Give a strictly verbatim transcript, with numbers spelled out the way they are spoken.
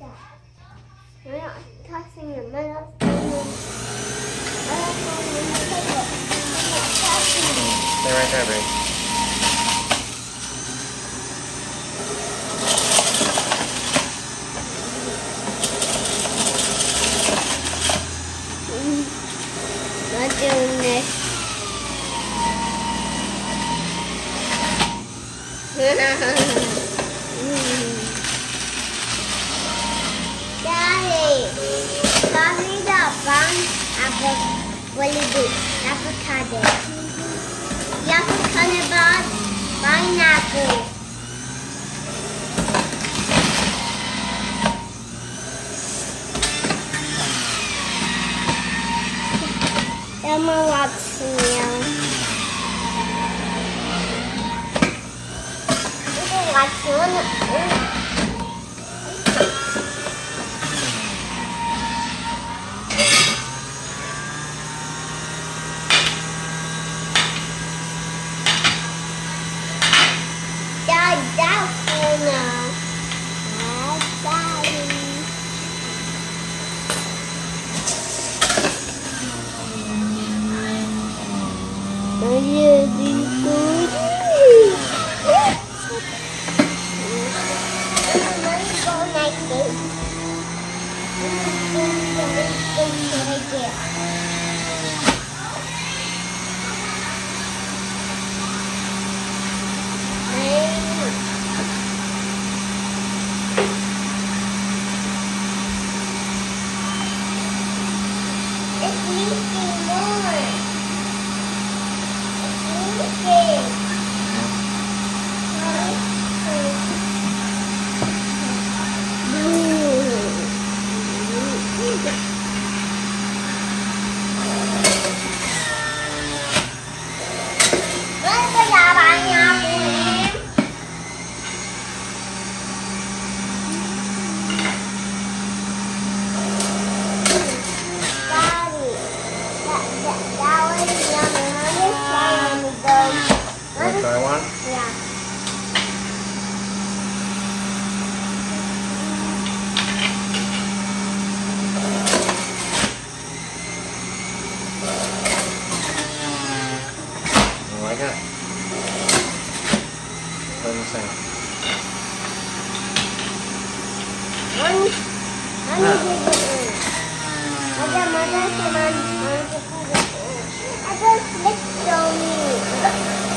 We're not touching the middle finger. They're right there, babe. Not doing this. Daddy, pass me the brown apple. What is it? Avocado. You have to cut about pineapple. Emma watching you. Watching. Dad, that's for now. Daddy. Yeah, these good. Let's go like this. Let's go It's leaking more. Try one? Yeah. You like it? What do you think? One, one is it. Mother, mother, come on. I just licked on me.